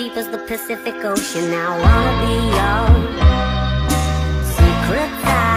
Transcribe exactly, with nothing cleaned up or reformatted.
deep as the Pacific Ocean. I wanna be your secret